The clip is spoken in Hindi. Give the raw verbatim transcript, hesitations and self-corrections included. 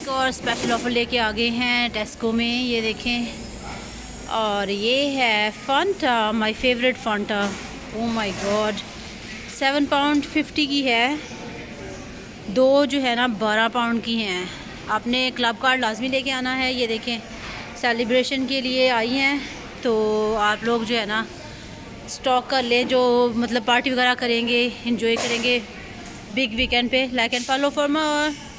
एक और स्पेशल ऑफर लेके आ गए हैं टेस्को में, ये देखें। और ये है Fanta, my favourite Fanta. Oh my God, seven pound fifty की है। दो जो है ना बारह पाउंड की हैं। आपने क्लब कार्ड लाजमी लेके आना है। ये देखें, सेलिब्रेशन के लिए आई हैं, तो आप लोग जो है ना स्टॉक कर लें, जो मतलब पार्टी वगैरह करेंगे, इंजॉय करेंगे बिग वीकेंड पे। Like and follow for more.